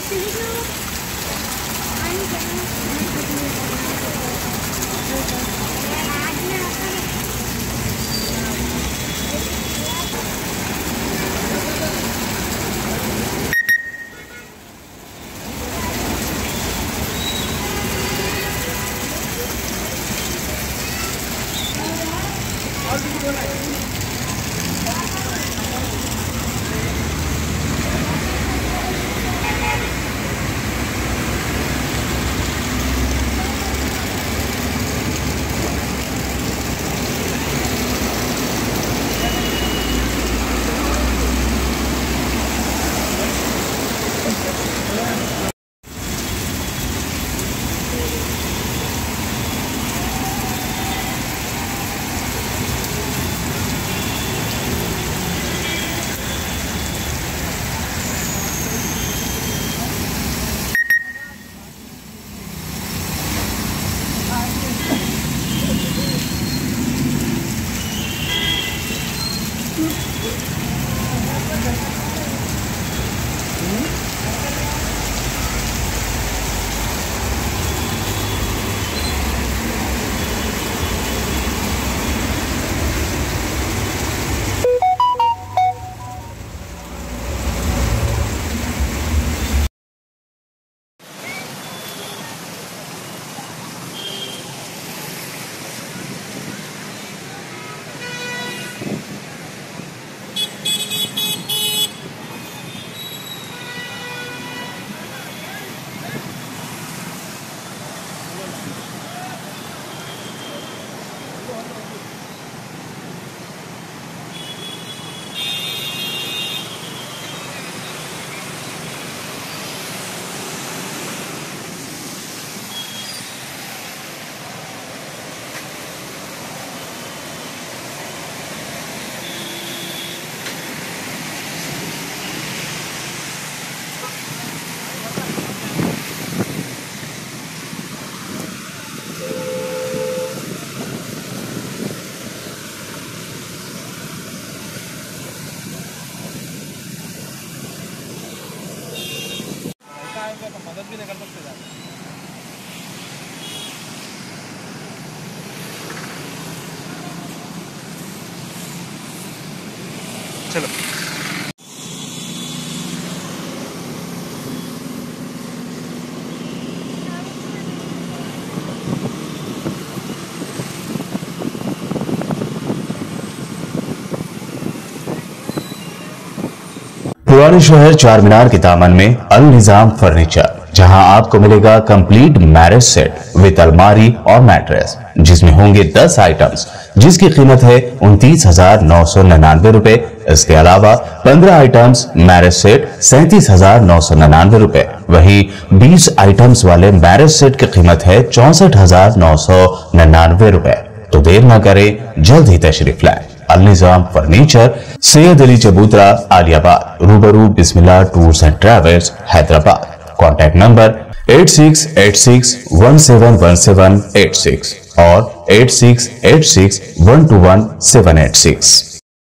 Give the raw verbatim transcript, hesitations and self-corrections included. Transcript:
मदद भी नहीं कर सकते ज़्यादा। चलो पुराने शहर चार मीनार के दामन में अल निजाम फर्नीचर, जहां आपको मिलेगा कंप्लीट मैरिज सेट विद अलमारी और मैट्रेस, जिसमें होंगे दस आइटम्स जिसकी कीमत है उनतीस हजार नौ सौ निन्यानवे रुपए। इसके अलावा पंद्रह आइटम्स मैरिज सेट सैंतीस हजार नौ सौ निन्यानवे रुपए। वहीं बीस आइटम्स वाले मैरिज सेट की कीमत है चौसठ हजार नौ सौ निन्यानवे रुपए। तो देर न करें, जल्द ही तशरीफ लाएं। अल निजाम फर्नीचर, सैयद अली चबूतरा, आलियाबाद, रूबरू Bismillah tours and travels, Hyderabad. Contact number eight six eight six one seven one seven eight six और eight six eight six one two one seven eight six.